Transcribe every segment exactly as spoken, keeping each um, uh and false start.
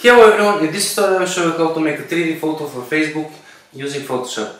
Hello everyone, in this tutorial I will show you how to make a three D photo for Facebook using Photoshop.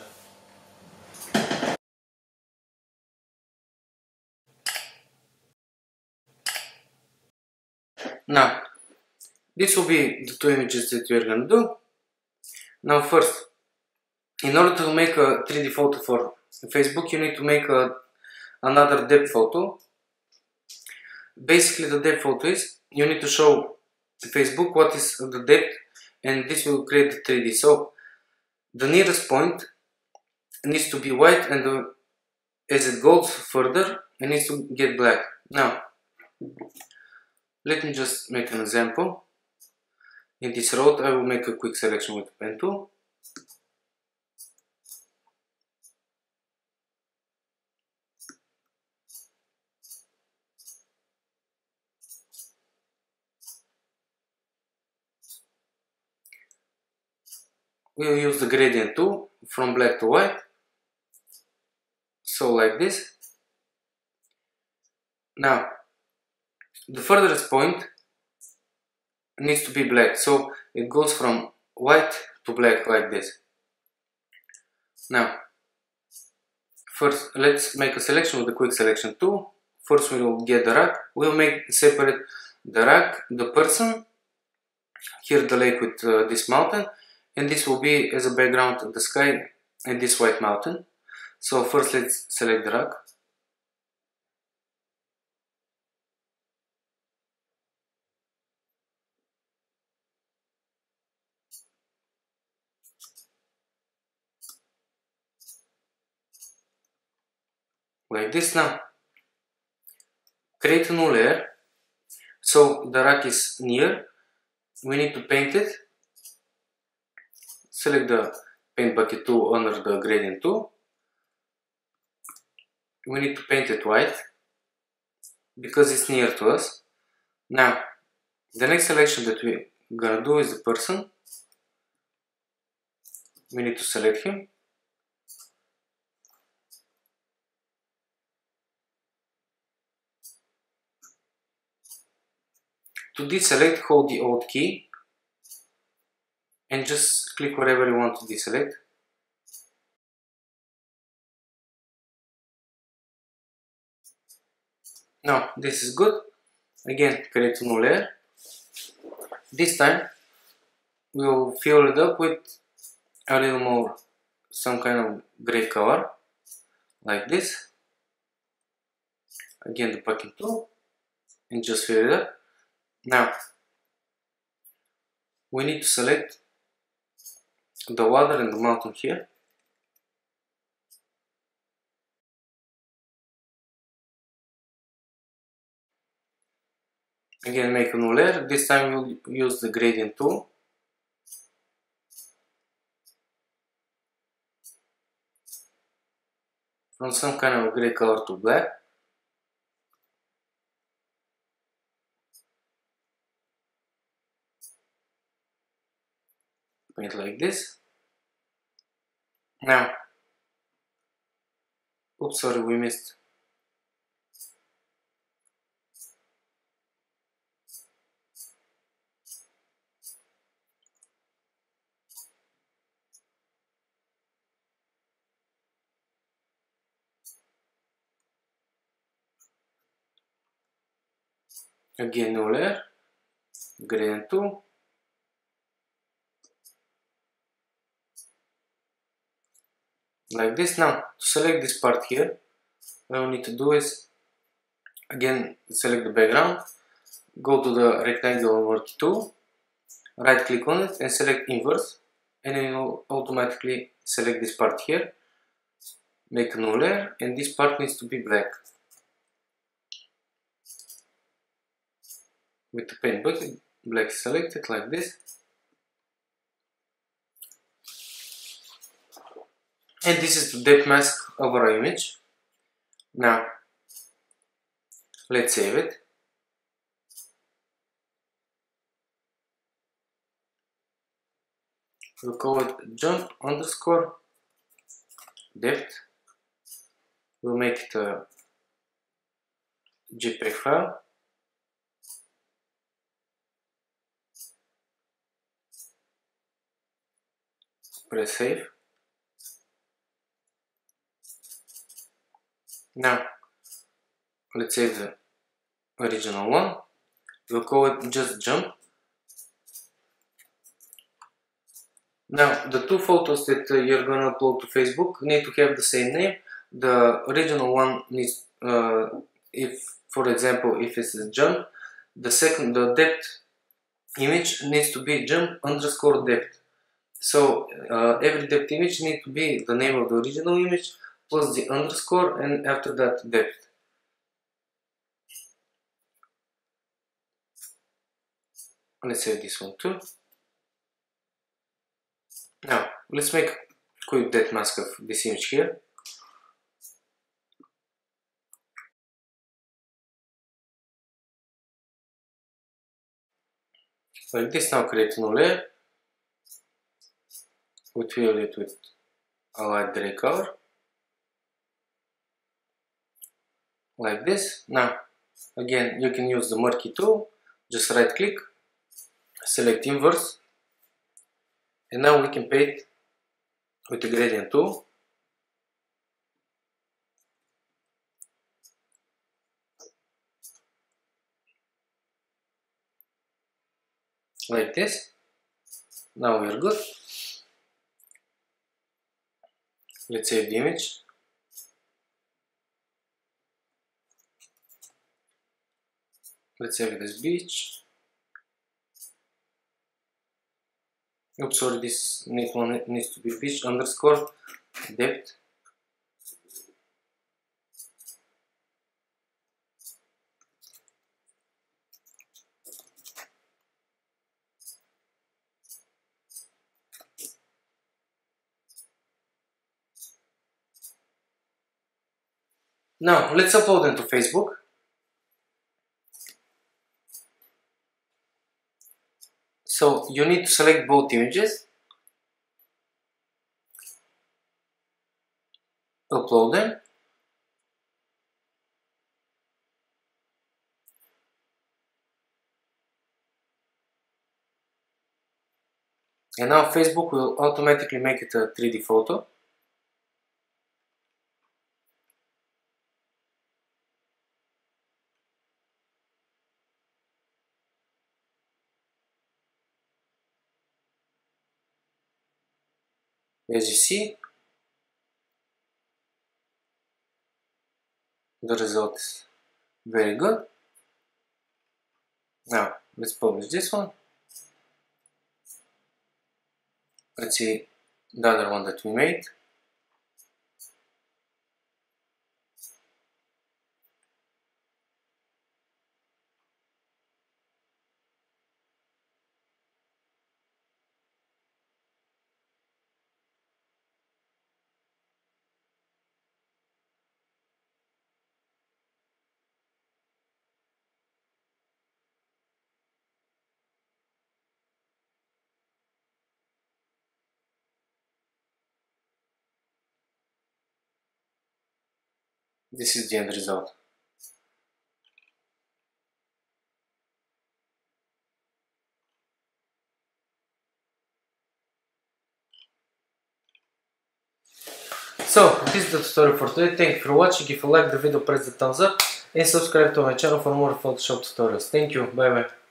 Now, this will be the two images that we are going to do. Now first, in order to make a three D photo for Facebook, you need to make a, another depth photo. Basically the depth photo is, you need to show Facebook what is the depth, and this will create the three D. So, the nearest point needs to be white, and the, as it goes further, it needs to get black. Now, let me just make an example. In this road, I will make a quick selection with the pen tool. We'll use the gradient tool from black to white. So like this. Now, the furthest point needs to be black, so it goes from white to black like this. Now, first let's make a selection with the quick selection tool. First we will get the rag. We'll make separate the rag, the person, here the lake with uh, this mountain, and this will be as a background of the sky and this white mountain. So first let's select the rag. Like this. Now, create a new layer. So the rag is near. We need to paint it. Select the paint bucket tool under the gradient tool. We need to paint it white because it's near to us. Now, the next selection that we're gonna do is the person. We need to select him. To deselect, hold the Alt key and just click wherever you want to deselect. Now, this is good. Again, create a new layer. This time, we will fill it up with a little more, some kind of gray color, like this. Again, the bucket tool, and just fill it up. Now, we need to select the water and the mountain here. Again, make a new layer. This time we'll use the gradient tool. From some kind of gray color to black. Paint like this. Now, oops, sorry, we missed. Again, new layer, gradient tool. Like this. Now, to select this part here, what we need to do is, again, select the background, go to the rectangle work tool, right click on it and select inverse, and then you'll automatically select this part here, make a new layer, and this part needs to be black. With the paint bucket, black is selected like this. And this is the depth mask of our image. Now, let's save it. We'll call it jump underscore depth. We'll make it a JPEG file. Press save. Now let's save the original one. We'll call it just jump. Now the two photos that uh, you're gonna upload to Facebook need to have the same name. The original one needs, uh, if for example, if it's a jump, the second, the depth image needs to be jump underscore depth. So uh, every depth image needs to be the name of the original image plus the underscore, and after that depth. Let's save this one too. Now let's make a quick depth mask of this image here. Like this. Now create a new layer. We fill it with a light gray color. Like this. Now again, you can use the murky tool. Just right click, select inverse, and now we can paint with the gradient tool. Like this. Now we are good. Let's save the image. Let's save it as beach. Oops, sorry, this next one needs to be beach underscore depth. Now let's upload them to Facebook. So you need to select both images, upload them, and now Facebook will automatically make it a three D photo. As you see, the result is very good. Now let's publish this one. Let's see the other one that we made. This is the end result. So this is the tutorial for today. Thank you for watching. If you like the video, press the thumbs up and subscribe to my channel for more Photoshop tutorials. Thank you. Bye bye.